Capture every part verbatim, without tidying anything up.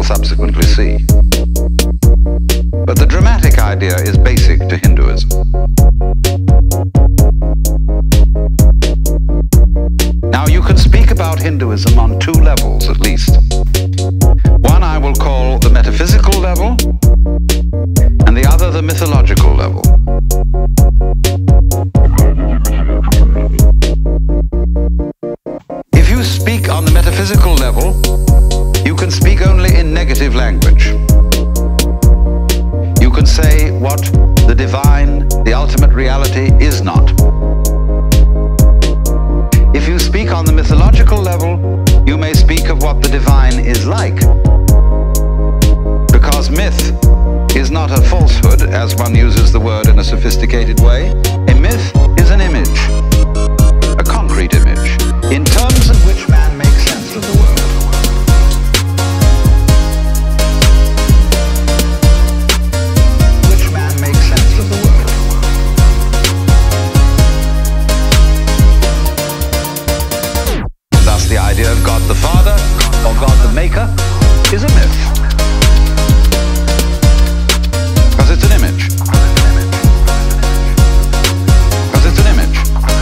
subsequently see. But the dramatic idea is basic to Hinduism. Now, you can speak about Hinduism on two levels at least. One I will call the metaphysical level, and the other the mythological level. If you speak on the metaphysical level, you can speak only in negative language. You can say what the divine, the ultimate reality, is not. If you speak on the mythological level, you may speak of what the divine is like. Because myth is not a falsehood, as one uses the word in a sophisticated way. A myth is an image, a concrete image, in terms of which man makes sense of the world. Which man makes sense of the world. Thus, the idea of God the Father, or God the Maker, is a myth. Because it's an image. Because it's an image.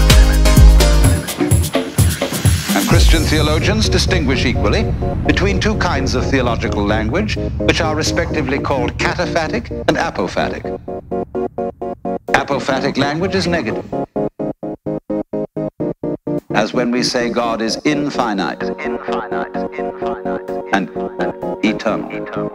And Christian theologians distinguish equally between two kinds of theological language, which are respectively called cataphatic and apophatic. Apophatic language is negative, as when we say God is infinite, infinite, infinite, and, and eternal.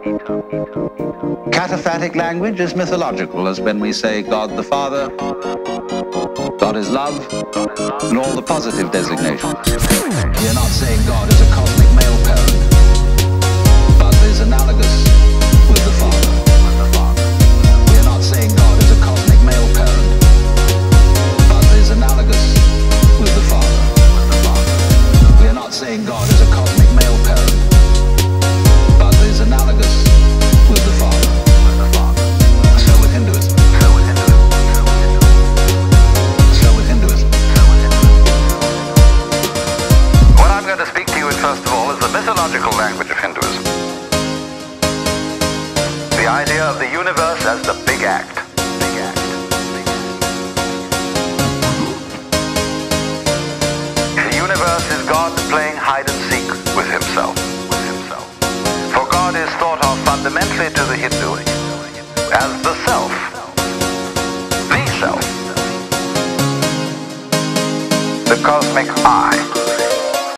Cataphatic language is mythological, as when we say God the Father, God is love, and all the positive designations. We are not saying God is a cosmic male parent, but is analogous with the Father. We are not saying God is a cosmic male parent, but is analogous with the Father. We are not saying God is a cosmic male parent, but is analogous with the Father. So with Hinduism. So with Hinduism. So with Hinduism. What I'm going to speak to you in, first of all, is the mythological language of Hinduism. The idea of the universe as the big act. Big act. Big act. The universe is God playing hide and seek with himself. With himself. For God is thought of fundamentally to the